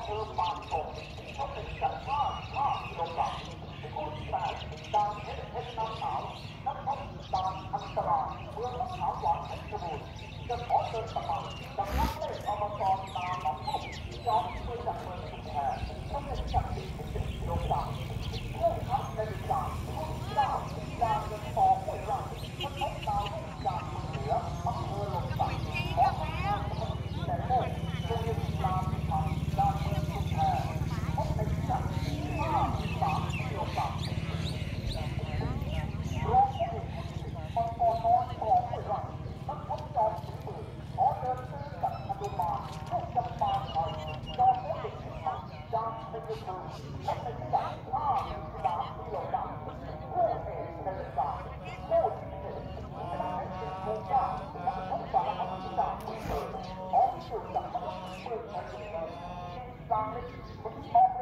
เภอปากตกเขาเป็นจัด5 กิโลกรัมผู้ที่8ดาวเพชรน้ำขาวนักรบดาวอันตรายเมืองมะขามหวานเพชรบูรณ์จะขอเดินสมัครดังนักเล่นอบตนาหนองพุ่มยอมช่วยจากเมืองชุมแพเขาเป็นจัด10 กิโลกรัมผู้ขับในดาวผู้เจ้าดาวเงินทองห้วยไร่นักรบดาวจากเมืองเหนืออำเภอหลงสักขอทำงานแต่โลกโรงเรียนรามธรรมดาวเมืองชุมแพพบในจัด53 กิโลกรัมรองผู้มังกรน้อยต่อห้วยไร่นักรบจอมถือปืนขอเดินซื้อกับฮนุมานลูกจำปาไทยจอมผู้ติดมันจางเป็นมือพบในจัด53 กิโลกรัมผู้เอกในจัดผู้ที่เอกนายภูมิก้านักรบสารพัดจากมือเปิดขอพิสูจน์จากมนุษย์เมืองแผ่นดินการเล็กคนมอง